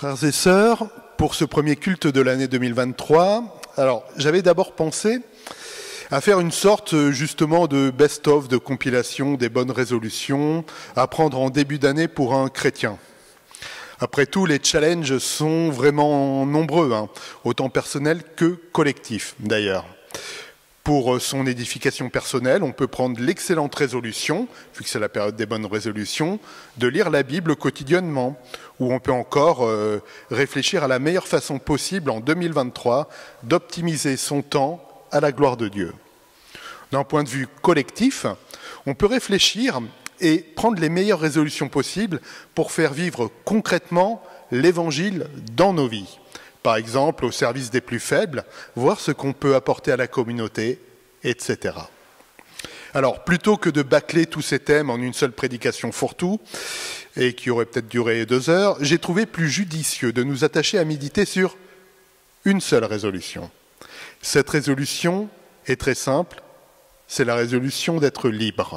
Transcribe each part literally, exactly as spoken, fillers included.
Frères et sœurs, pour ce premier culte de l'année deux mille vingt-trois, alors j'avais d'abord pensé à faire une sorte justement de best-of, de compilation des bonnes résolutions à prendre en début d'année pour un chrétien. Après tout, les challenges sont vraiment nombreux, hein, autant personnels que collectifs d'ailleurs. Pour son édification personnelle, on peut prendre l'excellente résolution, vu que c'est la période des bonnes résolutions, de lire la Bible quotidiennement, ou on peut encore euh, réfléchir à la meilleure façon possible en deux mille vingt-trois d'optimiser son temps à la gloire de Dieu. D'un point de vue collectif, on peut réfléchir et prendre les meilleures résolutions possibles pour faire vivre concrètement l'Évangile dans nos vies. Par exemple, au service des plus faibles, voir ce qu'on peut apporter à la communauté, et cetera. Alors, plutôt que de bâcler tous ces thèmes en une seule prédication fourre-tout, et qui aurait peut-être duré deux heures, j'ai trouvé plus judicieux de nous attacher à méditer sur une seule résolution. Cette résolution est très simple, c'est la résolution d'être libre.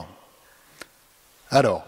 Alors,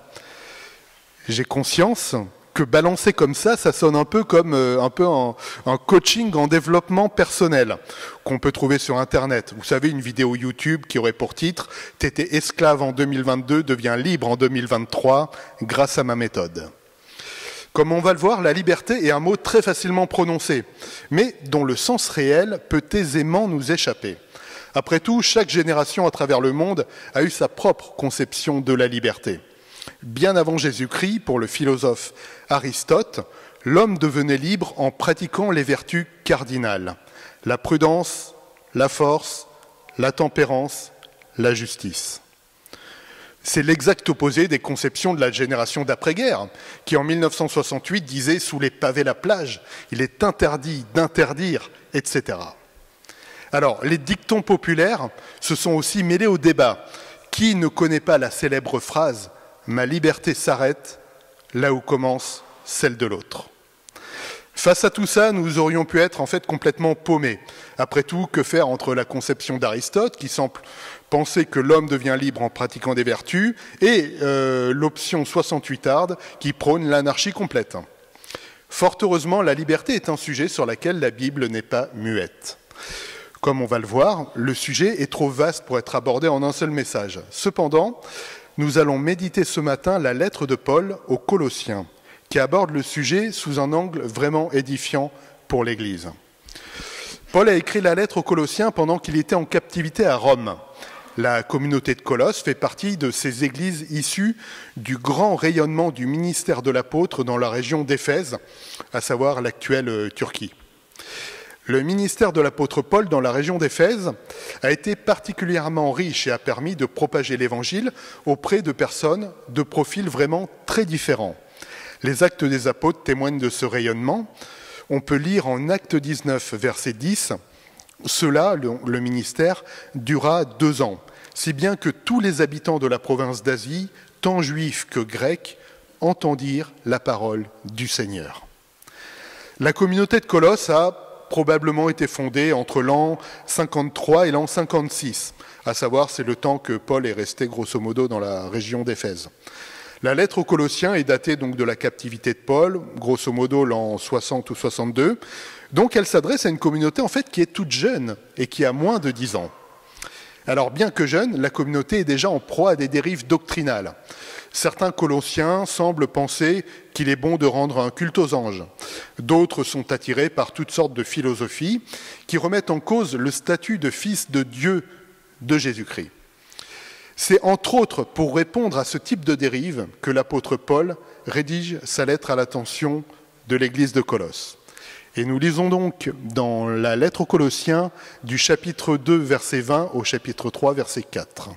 j'ai conscience que balancer comme ça, ça sonne un peu comme euh, un, peu un, un coaching en développement personnel qu'on peut trouver sur Internet. Vous savez, une vidéo YouTube qui aurait pour titre « T'étais esclave en deux mille vingt-deux, deviens libre en deux mille vingt-trois grâce à ma méthode ». Comme on va le voir, la liberté est un mot très facilement prononcé, mais dont le sens réel peut aisément nous échapper. Après tout, chaque génération à travers le monde a eu sa propre conception de la liberté. Bien avant Jésus-Christ, pour le philosophe Aristote, l'homme devenait libre en pratiquant les vertus cardinales, la prudence, la force, la tempérance, la justice. C'est l'exact opposé des conceptions de la génération d'après-guerre, qui en mille neuf cent soixante-huit disait « sous les pavés la plage, il est interdit d'interdire, et cetera » Alors, les dictons populaires se sont aussi mêlés au débat. Qui ne connaît pas la célèbre phrase « Ma liberté s'arrête là où commence celle de l'autre ». Face à tout ça, nous aurions pu être en fait complètement paumés. Après tout, que faire entre la conception d'Aristote, qui semble penser que l'homme devient libre en pratiquant des vertus, et euh, l'option soixante-huitarde, qui prône l'anarchie complète. Fort heureusement, la liberté est un sujet sur lequel la Bible n'est pas muette. Comme on va le voir, le sujet est trop vaste pour être abordé en un seul message. Cependant, nous allons méditer ce matin la lettre de Paul aux Colossiens, qui aborde le sujet sous un angle vraiment édifiant pour l'Église. Paul a écrit la lettre aux Colossiens pendant qu'il était en captivité à Rome. La communauté de Colosse fait partie de ces églises issues du grand rayonnement du ministère de l'apôtre dans la région d'Éphèse, à savoir l'actuelle Turquie. Le ministère de l'apôtre Paul dans la région d'Éphèse a été particulièrement riche et a permis de propager l'Évangile auprès de personnes de profils vraiment très différents. Les actes des apôtres témoignent de ce rayonnement. On peut lire en Acte dix-neuf, verset dix, « Cela, le, le ministère, dura deux ans, si bien que tous les habitants de la province d'Asie, tant juifs que grecs, entendirent la parole du Seigneur. » La communauté de Colosse a probablement été fondée entre l'an cinquante-trois et l'an cinquante-six, à savoir c'est le temps que Paul est resté grosso modo dans la région d'Éphèse. La lettre aux Colossiens est datée donc de la captivité de Paul, grosso modo l'an soixante ou soixante-deux, donc elle s'adresse à une communauté en fait qui est toute jeune et qui a moins de dix ans. Alors bien que jeune, la communauté est déjà en proie à des dérives doctrinales. Certains Colossiens semblent penser qu'il est bon de rendre un culte aux anges. D'autres sont attirés par toutes sortes de philosophies qui remettent en cause le statut de fils de Dieu de Jésus-Christ. C'est entre autres pour répondre à ce type de dérive que l'apôtre Paul rédige sa lettre à l'attention de l'église de Colosse. Et nous lisons donc dans la lettre aux Colossiens du chapitre deux, verset vingt au chapitre trois, verset quatre.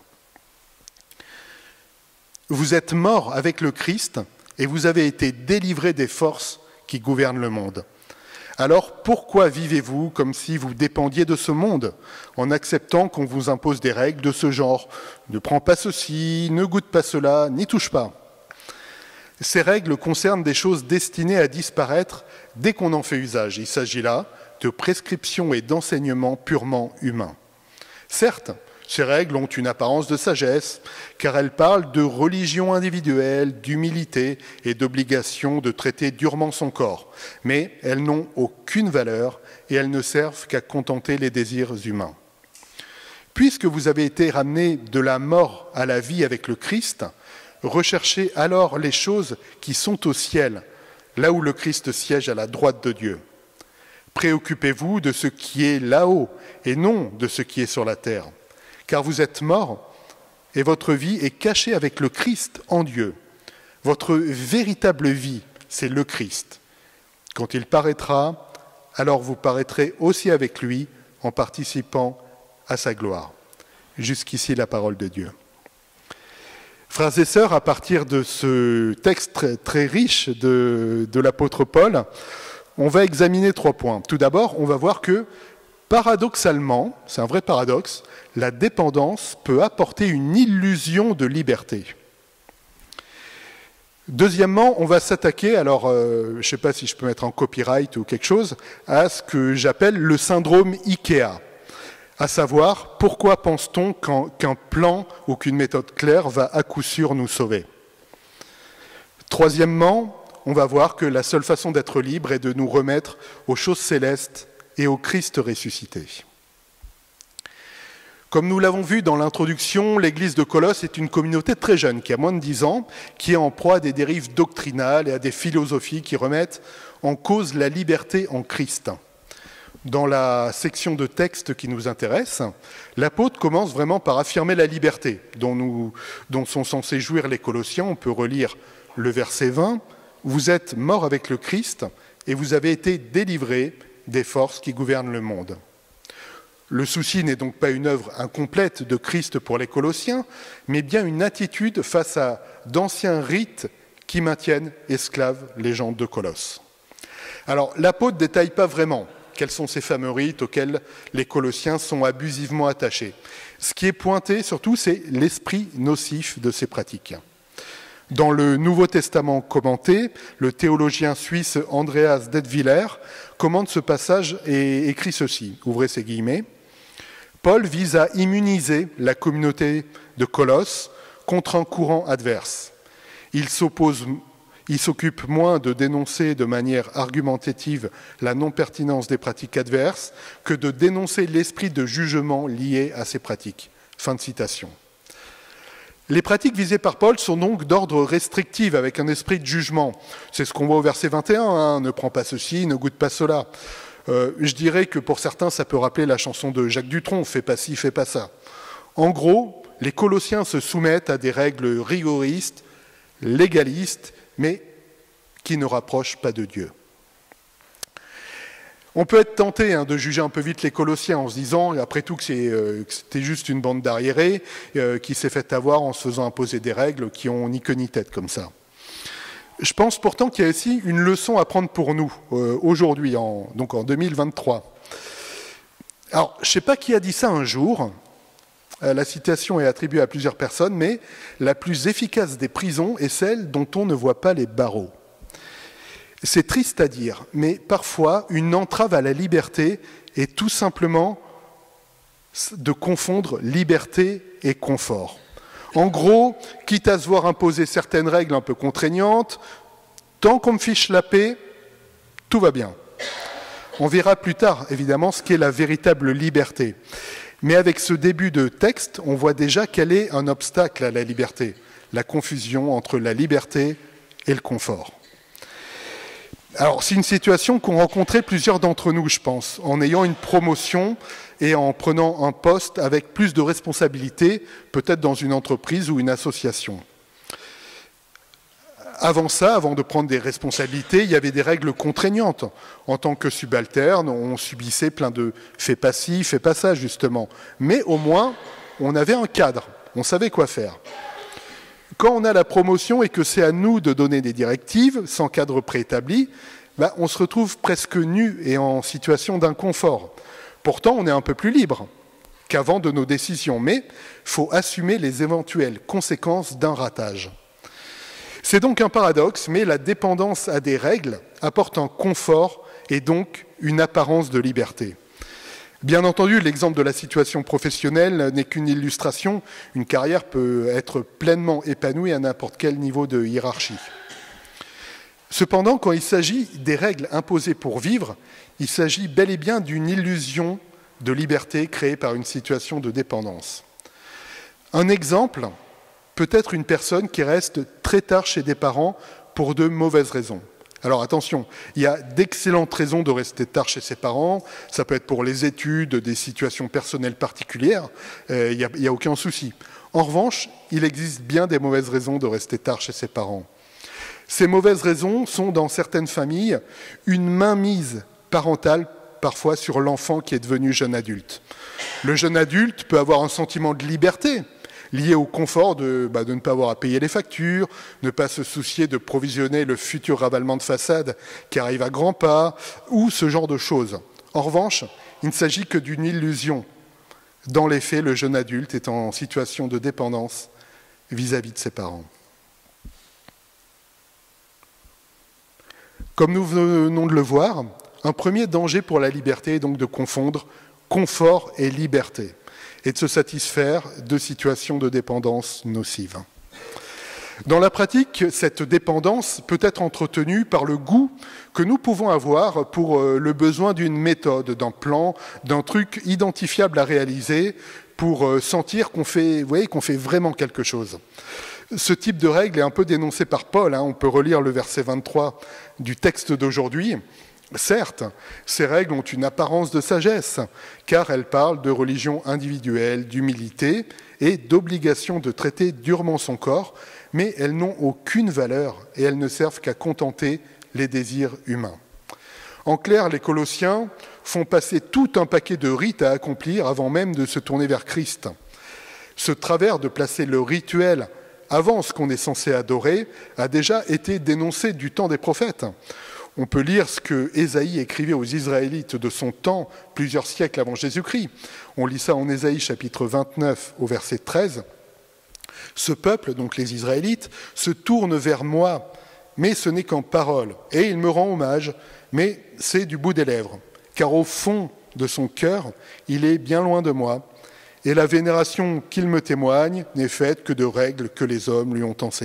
Vous êtes morts avec le Christ et vous avez été délivrés des forces qui gouvernent le monde. Alors pourquoi vivez-vous comme si vous dépendiez de ce monde, en acceptant qu'on vous impose des règles de ce genre ? Ne prends pas ceci, ne goûte pas cela, n'y touche pas. Ces règles concernent des choses destinées à disparaître dès qu'on en fait usage. Il s'agit là de prescriptions et d'enseignements purement humains. Certes, Ces règles ont une apparence de sagesse, car elles parlent de religion individuelle, d'humilité et d'obligation de traiter durement son corps. Mais elles n'ont aucune valeur et elles ne servent qu'à contenter les désirs humains. Puisque vous avez été ramenés de la mort à la vie avec le Christ, recherchez alors les choses qui sont au ciel, là où le Christ siège à la droite de Dieu. Préoccupez-vous de ce qui est là-haut et non de ce qui est sur la terre. Car vous êtes morts et votre vie est cachée avec le Christ en Dieu. Votre véritable vie, c'est le Christ. Quand il paraîtra, alors vous paraîtrez aussi avec lui en participant à sa gloire. Jusqu'ici la parole de Dieu. Frères et sœurs, à partir de ce texte très, très riche de, de l'apôtre Paul, on va examiner trois points. Tout d'abord, on va voir que paradoxalement, c'est un vrai paradoxe, la dépendance peut apporter une illusion de liberté. Deuxièmement, on va s'attaquer, alors euh, je ne sais pas si je peux mettre en copyright ou quelque chose, à ce que j'appelle le syndrome IKEA. À savoir, pourquoi pense-t-on qu'un plan ou qu'une méthode claire va à coup sûr nous sauver? Troisièmement, on va voir que la seule façon d'être libre est de nous remettre aux choses célestes et au Christ ressuscité. Comme nous l'avons vu dans l'introduction, l'église de Colosse est une communauté très jeune, qui a moins de dix ans, qui est en proie à des dérives doctrinales et à des philosophies qui remettent en cause la liberté en Christ. Dans la section de texte qui nous intéresse, l'apôtre commence vraiment par affirmer la liberté dont, nous, dont sont censés jouir les Colossiens. On peut relire le verset vingt. « Vous êtes morts avec le Christ et vous avez été délivrés des forces qui gouvernent le monde. » Le souci n'est donc pas une œuvre incomplète de Christ pour les Colossiens, mais bien une attitude face à d'anciens rites qui maintiennent esclaves les gens de Colosse. Alors, l'apôtre ne détaille pas vraiment quels sont ces fameux rites auxquels les Colossiens sont abusivement attachés. Ce qui est pointé surtout, c'est l'esprit nocif de ces pratiques. Dans le Nouveau Testament commenté, le théologien suisse Andreas Detwiller commente ce passage et écrit ceci, ouvrez ces guillemets. Paul vise à immuniser la communauté de Colosse contre un courant adverse. Il s'oppose, il s'occupe moins de dénoncer de manière argumentative la non-pertinence des pratiques adverses que de dénoncer l'esprit de jugement lié à ces pratiques. Fin de citation. Les pratiques visées par Paul sont donc d'ordre restrictif, avec un esprit de jugement. C'est ce qu'on voit au verset vingt et un, hein, ne prends pas ceci, ne goûte pas cela. Euh, je dirais que pour certains, ça peut rappeler la chanson de Jacques Dutronc, fais pas ci, fais pas ça. En gros, les Colossiens se soumettent à des règles rigoristes, légalistes, mais qui ne rapprochent pas de Dieu. On peut être tenté hein, de juger un peu vite les Colossiens en se disant, après tout, que, c'est, euh, que c'était juste une bande d'arriérés euh, qui s'est fait avoir en se faisant imposer des règles qui ont ni queue ni tête comme ça. Je pense pourtant qu'il y a aussi une leçon à prendre pour nous, euh, aujourd'hui, en, donc en deux mille vingt-trois. Alors, je ne sais pas qui a dit ça un jour, euh, la citation est attribuée à plusieurs personnes, mais la plus efficace des prisons est celle dont on ne voit pas les barreaux. C'est triste à dire, mais parfois, une entrave à la liberté est tout simplement de confondre liberté et confort. En gros, quitte à se voir imposer certaines règles un peu contraignantes, tant qu'on me fiche la paix, tout va bien. On verra plus tard, évidemment, ce qu'est la véritable liberté. Mais avec ce début de texte, on voit déjà quel est un obstacle à la liberté, la confusion entre la liberté et le confort. Alors, c'est une situation qu'ont rencontré plusieurs d'entre nous, je pense, en ayant une promotion et en prenant un poste avec plus de responsabilités, peut-être dans une entreprise ou une association. Avant ça, avant de prendre des responsabilités, il y avait des règles contraignantes. En tant que subalterne, on subissait plein de « fais pas ci, fais pas ça », justement. Mais au moins, on avait un cadre, on savait quoi faire. Quand on a la promotion et que c'est à nous de donner des directives, sans cadre préétabli, bah, on se retrouve presque nu et en situation d'inconfort. Pourtant, on est un peu plus libre qu'avant de nos décisions, mais il faut assumer les éventuelles conséquences d'un ratage. C'est donc un paradoxe, mais la dépendance à des règles apporte un confort et donc une apparence de liberté. Bien entendu, l'exemple de la situation professionnelle n'est qu'une illustration. Une carrière peut être pleinement épanouie à n'importe quel niveau de hiérarchie. Cependant, quand il s'agit des règles imposées pour vivre, il s'agit bel et bien d'une illusion de liberté créée par une situation de dépendance. Un exemple peut être une personne qui reste très tard chez des parents pour de mauvaises raisons. Alors attention, il y a d'excellentes raisons de rester tard chez ses parents, ça peut être pour les études, des situations personnelles particulières, euh, il n'y a, il y a aucun souci. En revanche, il existe bien des mauvaises raisons de rester tard chez ses parents. Ces mauvaises raisons sont, dans certaines familles, une mainmise parentale, parfois sur l'enfant qui est devenu jeune adulte. Le jeune adulte peut avoir un sentiment de liberté, lié au confort de, bah, de ne pas avoir à payer les factures, ne pas se soucier de provisionner le futur ravalement de façade qui arrive à grands pas, ou ce genre de choses. En revanche, il ne s'agit que d'une illusion. Dans les faits, le jeune adulte est en situation de dépendance vis-à-vis de ses parents. Comme nous venons de le voir, un premier danger pour la liberté est donc de confondre confort et liberté, et de se satisfaire de situations de dépendance nocives. Dans la pratique, cette dépendance peut être entretenue par le goût que nous pouvons avoir pour le besoin d'une méthode, d'un plan, d'un truc identifiable à réaliser pour sentir qu'on fait, vous voyez, qu'on fait vraiment quelque chose. Ce type de règle est un peu dénoncé par Paul, hein. On peut relire le verset vingt-trois du texte d'aujourd'hui. Certes, ces règles ont une apparence de sagesse, car elles parlent de religion individuelle, d'humilité et d'obligation de traiter durement son corps, mais elles n'ont aucune valeur et elles ne servent qu'à contenter les désirs humains. En clair, les Colossiens font passer tout un paquet de rites à accomplir avant même de se tourner vers Christ. Ce travers de placer le rituel avant ce qu'on est censé adorer a déjà été dénoncé du temps des prophètes. On peut lire ce que Ésaïe écrivait aux Israélites de son temps, plusieurs siècles avant Jésus-Christ. On lit ça en Ésaïe chapitre vingt-neuf au verset treize. « Ce peuple, donc les Israélites, se tourne vers moi, mais ce n'est qu'en parole, et il me rend hommage, mais c'est du bout des lèvres, car au fond de son cœur, il est bien loin de moi, et la vénération qu'il me témoigne n'est faite que de règles que les hommes lui ont enseignées. »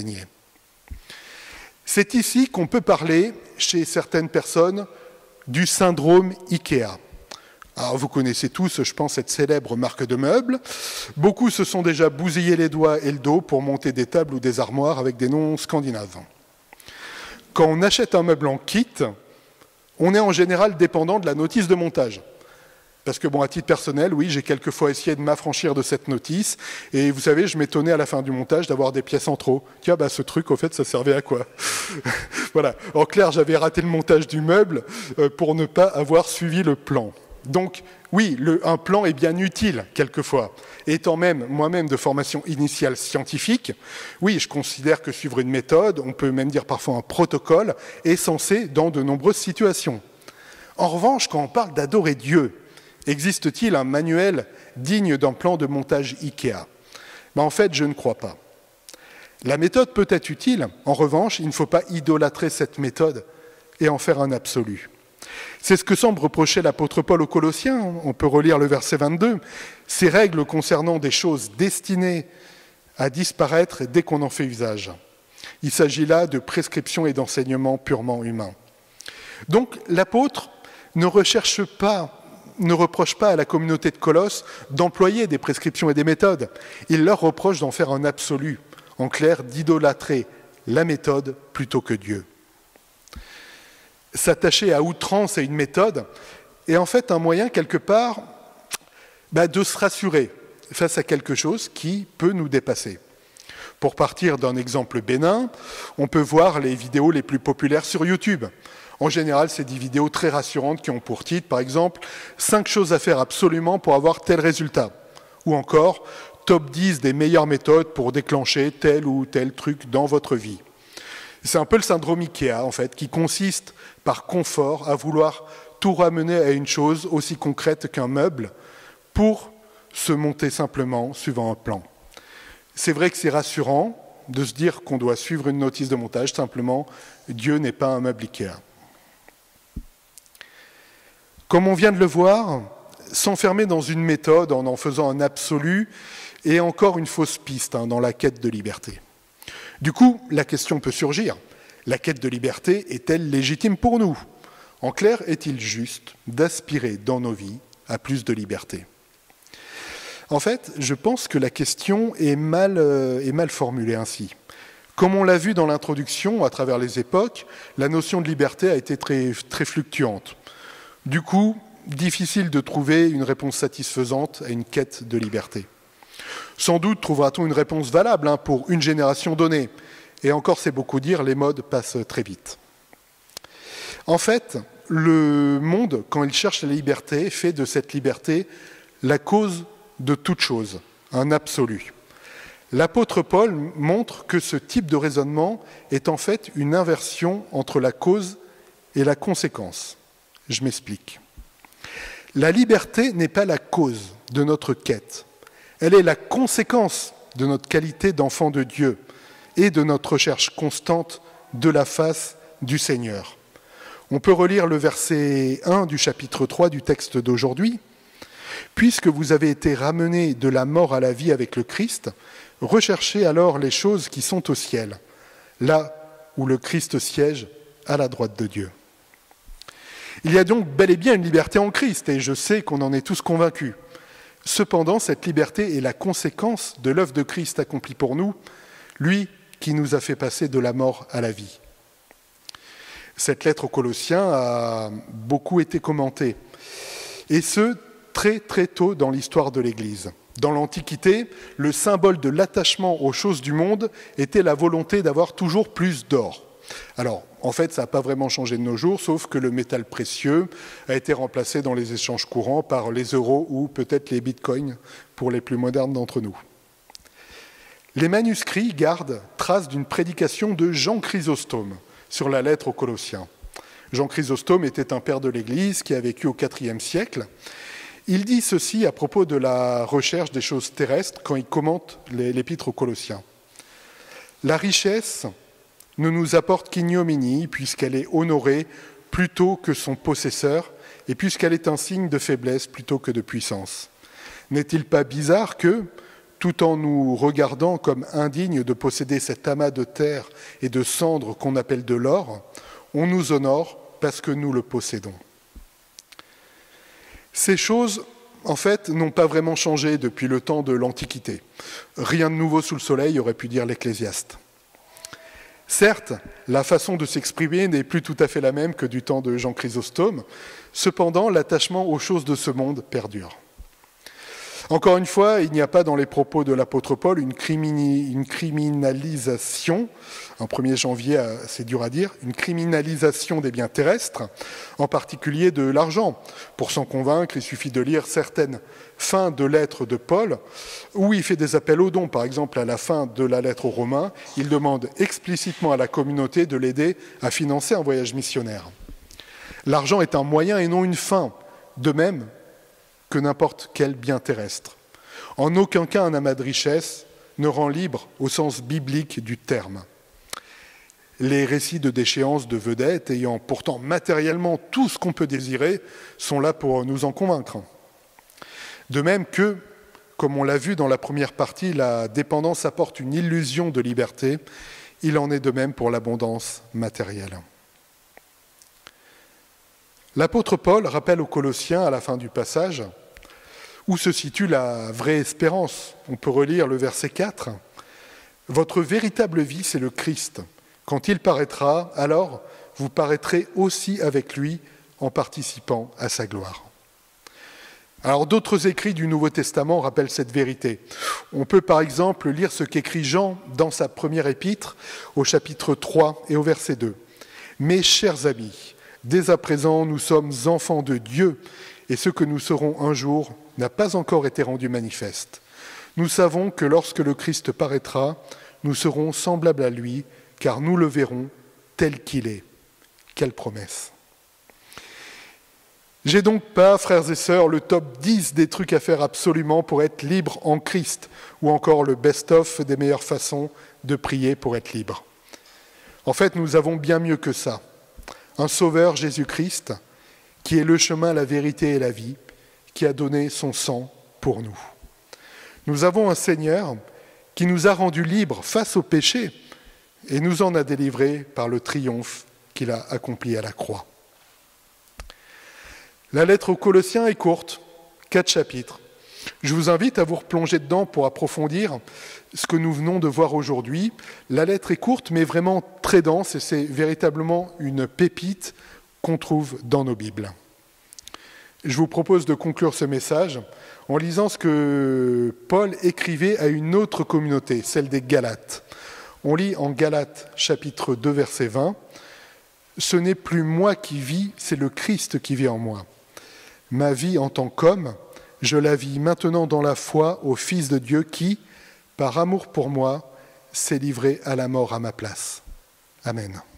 C'est ici qu'on peut parler, chez certaines personnes, du syndrome IKEA. Alors vous connaissez tous, je pense, cette célèbre marque de meubles. Beaucoup se sont déjà bousillés les doigts et le dos pour monter des tables ou des armoires avec des noms scandinaves. Quand on achète un meuble en kit, on est en général dépendant de la notice de montage. Parce que, bon, à titre personnel, oui, j'ai quelquefois essayé de m'affranchir de cette notice. Et vous savez, je m'étonnais à la fin du montage d'avoir des pièces en trop. Tiens, bah, ce truc, au fait, ça servait à quoi? Voilà. En clair, j'avais raté le montage du meuble pour ne pas avoir suivi le plan. Donc, oui, le, un plan est bien utile, quelquefois. Étant même moi-même de formation initiale scientifique, oui, je considère que suivre une méthode, on peut même dire parfois un protocole, est censé dans de nombreuses situations. En revanche, quand on parle d'adorer Dieu, existe-t-il un manuel digne d'un plan de montage IKEA? Ben, en fait, je ne crois pas. La méthode peut être utile. En revanche, il ne faut pas idolâtrer cette méthode et en faire un absolu. C'est ce que semble reprocher l'apôtre Paul aux Colossiens. On peut relire le verset vingt-deux. Ces règles concernant des choses destinées à disparaître dès qu'on en fait usage. Il s'agit là de prescriptions et d'enseignements purement humains. Donc, l'apôtre ne recherche pas ne reproche pas à la communauté de Colosse d'employer des prescriptions et des méthodes. Il leur reproche d'en faire un absolu, en clair, d'idolâtrer la méthode plutôt que Dieu. S'attacher à outrance à une méthode est en fait un moyen, quelque part, bah, de se rassurer face à quelque chose qui peut nous dépasser. Pour partir d'un exemple bénin, on peut voir les vidéos les plus populaires sur YouTube. En général, c'est des vidéos très rassurantes qui ont pour titre, par exemple, « cinq choses à faire absolument pour avoir tel résultat » ou encore « top dix des meilleures méthodes pour déclencher tel ou tel truc dans votre vie ». C'est un peu le syndrome IKEA, en fait, qui consiste, par confort, à vouloir tout ramener à une chose aussi concrète qu'un meuble pour se monter simplement suivant un plan. C'est vrai que c'est rassurant de se dire qu'on doit suivre une notice de montage, simplement, Dieu n'est pas un meuble IKEA. Comme on vient de le voir, s'enfermer dans une méthode en en faisant un absolu est encore une fausse piste hein, dans la quête de liberté. Du coup, la question peut surgir. La quête de liberté est-elle légitime pour nous ? En clair, est-il juste d'aspirer dans nos vies à plus de liberté ? En fait, je pense que la question est mal, euh, est mal formulée ainsi. Comme on l'a vu dans l'introduction, à travers les époques, la notion de liberté a été très, très fluctuante. Du coup, difficile de trouver une réponse satisfaisante à une quête de liberté. Sans doute trouvera-t-on une réponse valable hein, pour une génération donnée. Et encore, c'est beaucoup dire, les modes passent très vite. En fait, le monde, quand il cherche la liberté, fait de cette liberté la cause de toute chose, un absolu. L'apôtre Paul montre que ce type de raisonnement est en fait une inversion entre la cause et la conséquence. Je m'explique. La liberté n'est pas la cause de notre quête. Elle est la conséquence de notre qualité d'enfant de Dieu et de notre recherche constante de la face du Seigneur. On peut relire le verset un du chapitre trois du texte d'aujourd'hui. « Puisque vous avez été ramenés de la mort à la vie avec le Christ, recherchez alors les choses qui sont au ciel, là où le Christ siège à la droite de Dieu. » Il y a donc bel et bien une liberté en Christ, et je sais qu'on en est tous convaincus. Cependant, cette liberté est la conséquence de l'œuvre de Christ accomplie pour nous, lui qui nous a fait passer de la mort à la vie. Cette lettre aux Colossiens a beaucoup été commentée, et ce, très très tôt dans l'histoire de l'Église. Dans l'Antiquité, le symbole de l'attachement aux choses du monde était la volonté d'avoir toujours plus d'or. Alors, en fait, ça n'a pas vraiment changé de nos jours, sauf que le métal précieux a été remplacé dans les échanges courants par les euros ou peut-être les bitcoins pour les plus modernes d'entre nous. Les manuscrits gardent trace d'une prédication de Jean Chrysostome sur la lettre aux Colossiens. Jean Chrysostome était un père de l'Église qui a vécu au quatrième siècle. Il dit ceci à propos de la recherche des choses terrestres quand il commente l'épître aux Colossiens. « La richesse ne nous apporte qu'ignominie puisqu'elle est honorée plutôt que son possesseur et puisqu'elle est un signe de faiblesse plutôt que de puissance. N'est-il pas bizarre que, tout en nous regardant comme indignes de posséder cet amas de terre et de cendres qu'on appelle de l'or, on nous honore parce que nous le possédons. » Ces choses, en fait, n'ont pas vraiment changé depuis le temps de l'Antiquité. Rien de nouveau sous le soleil, aurait pu dire l'Ecclésiaste. Certes, la façon de s'exprimer n'est plus tout à fait la même que du temps de Jean Chrysostome. Cependant, l'attachement aux choses de ce monde perdure. Encore une fois, il n'y a pas dans les propos de l'apôtre Paul une, crimini, une criminalisation, en premier janvier, c'est dur à dire, une criminalisation des biens terrestres, en particulier de l'argent. Pour s'en convaincre, il suffit de lire certaines fins de lettres de Paul, où il fait des appels aux dons. Par exemple, à la fin de la lettre aux Romains, il demande explicitement à la communauté de l'aider à financer un voyage missionnaire. L'argent est un moyen et non une fin, de même que n'importe quel bien terrestre. En aucun cas un amas de richesse ne rend libre au sens biblique du terme. Les récits de déchéance de vedettes, ayant pourtant matériellement tout ce qu'on peut désirer, sont là pour nous en convaincre. De même que, comme on l'a vu dans la première partie, la dépendance apporte une illusion de liberté, il en est de même pour l'abondance matérielle. L'apôtre Paul rappelle aux Colossiens, à la fin du passage, où se situe la vraie espérance. On peut relire le verset quatre. « Votre véritable vie, c'est le Christ. Quand il paraîtra, alors vous paraîtrez aussi avec lui en participant à sa gloire. » Alors d'autres écrits du Nouveau Testament rappellent cette vérité. On peut par exemple lire ce qu'écrit Jean dans sa première épître, au chapitre trois et au verset deux. « Mes chers amis, dès à présent, nous sommes enfants de Dieu, et ce que nous serons un jour n'a pas encore été rendu manifeste. Nous savons que lorsque le Christ paraîtra, nous serons semblables à lui, car nous le verrons tel qu'il est. » Quelle promesse! J'ai donc pas, frères et sœurs, le top dix des trucs à faire absolument pour être libre en Christ, ou encore le best-of des meilleures façons de prier pour être libre. En fait, nous avons bien mieux que ça. Un sauveur, Jésus-Christ, qui est le chemin, la vérité et la vie, qui a donné son sang pour nous. Nous avons un Seigneur qui nous a rendus libres face au péché et nous en a délivrés par le triomphe qu'il a accompli à la croix. La lettre aux Colossiens est courte, quatre chapitres. Je vous invite à vous replonger dedans pour approfondir ce que nous venons de voir aujourd'hui. La lettre est courte, mais vraiment très dense, et c'est véritablement une pépite qu'on trouve dans nos Bibles. Je vous propose de conclure ce message en lisant ce que Paul écrivait à une autre communauté, celle des Galates. On lit en Galates chapitre deux, verset vingt, « Ce n'est plus moi qui vis, c'est le Christ qui vit en moi. Ma vie en tant qu'homme, je la vis maintenant dans la foi au Fils de Dieu qui, par amour pour moi, s'est livré à la mort à ma place. » Amen.